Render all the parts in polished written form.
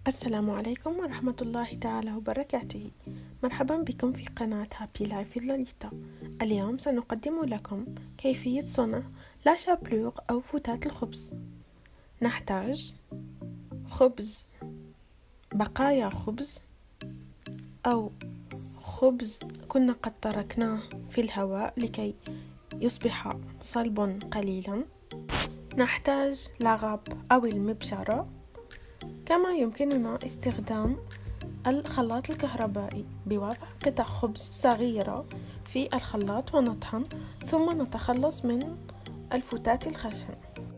السلام عليكم ورحمة الله تعالى وبركاته. مرحبا بكم في قناة هابي لايف لوليتا. اليوم سنقدم لكم كيفية صنع لا شابلور أو فتات الخبز. نحتاج خبز، بقايا خبز أو خبز كنا قد تركناه في الهواء لكي يصبح صلب قليلا. نحتاج لغاب أو المبشرة، كما يمكننا استخدام الخلاط الكهربائي بوضع قطع خبز صغيرة في الخلاط ونطحن، ثم نتخلص من الفتات الخشن.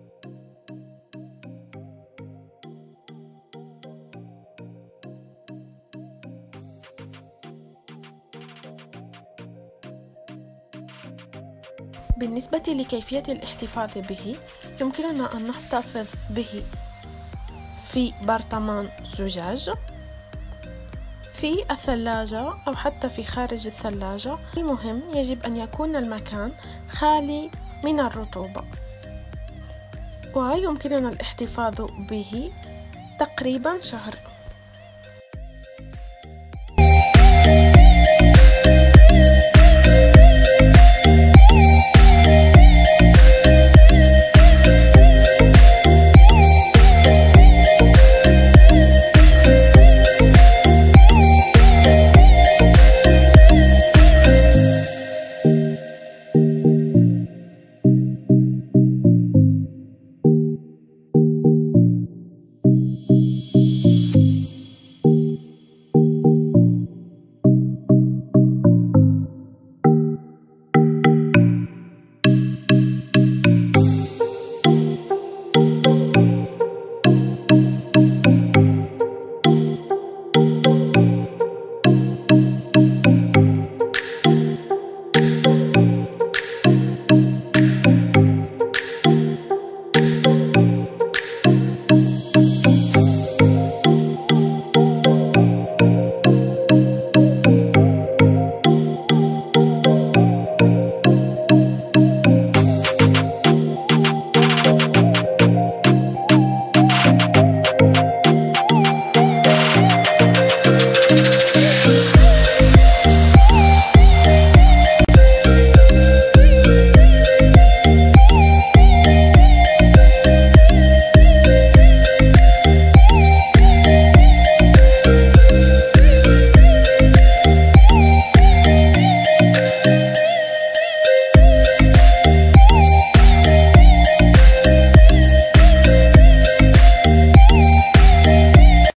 بالنسبة لكيفية الاحتفاظ به، يمكننا أن نحتفظ به في برطمان زجاج، في الثلاجة أو حتى في خارج الثلاجة. المهم يجب أن يكون المكان خالي من الرطوبة، ويمكننا الاحتفاظ به تقريبا شهر.